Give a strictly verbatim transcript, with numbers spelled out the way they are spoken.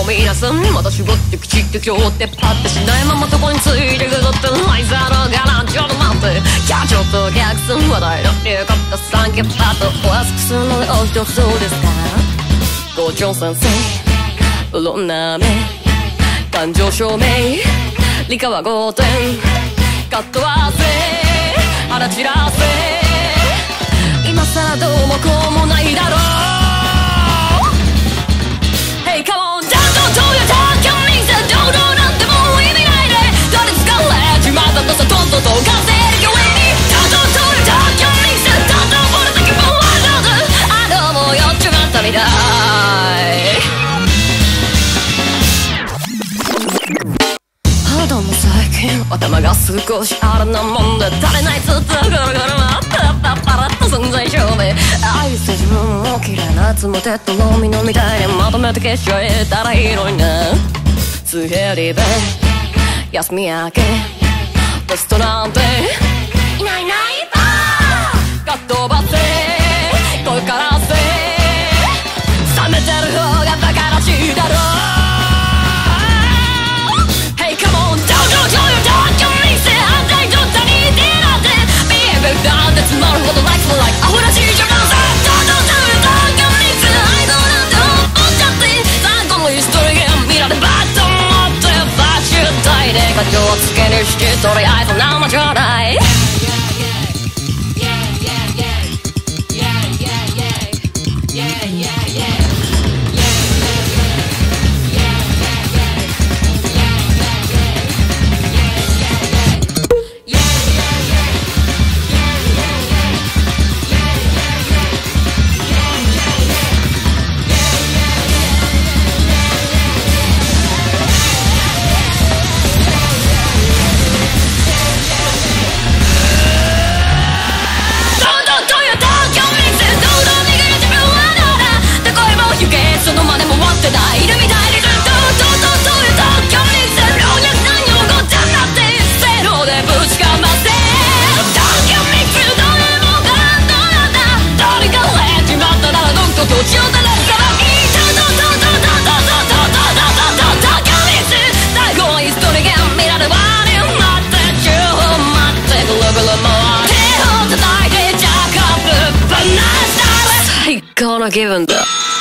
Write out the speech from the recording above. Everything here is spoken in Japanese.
み出すまた絞ってきちって今日ってパッてしないままそこについてくぞってハイザーのガランちょっと待ってキャちょっと逆すん話題のリューコットサンキューパッとお安くするのでお一つどうですか校長先生うろんな目感情証明理科はごてんカット合わせ腹散らせ今さらどうもこうもないだろう Hey come on ちゃんと東洋東京にさ堂々なんてもう意味ないで取りつかれちまったとさとんとと稼いで上にちゃんと東洋東京にさどんどん俺だけもわざわざあどうも酔っちまったみたいどうも最近頭が少しあれなもんで足りないずっとぐるぐる回ってパッパラッと存在証明愛して自分を嫌いなやつもテッドのみのみたいにまとめて消しちゃえたらいいのにな水平リベ休み明けテストなんていないいないばーガッとばって声からせ冷めてる方がバカらしいだろなんてつまるほど like for like アホらしいじゃんさどんどんどんどんどん水愛想なんて思っちゃって最後のヒストリーゲーム見らればと思ってファッシュ体で感情をつける式とりあえず生じゃないその真似も終わってないいるみたいにずっとととという東京にせ老若男女ごっちゃになってせーのでぶちかませ東京ミックスどれもガランドなんだどれかれちまったならどんと土地を垂れるからいいととととととととととと東京ミックス最後のヒストリーゲーム見らればに待ってじゅうふん待ってぐるぐる回手を叩いてジャックアップバナナスタイル最高の気分だ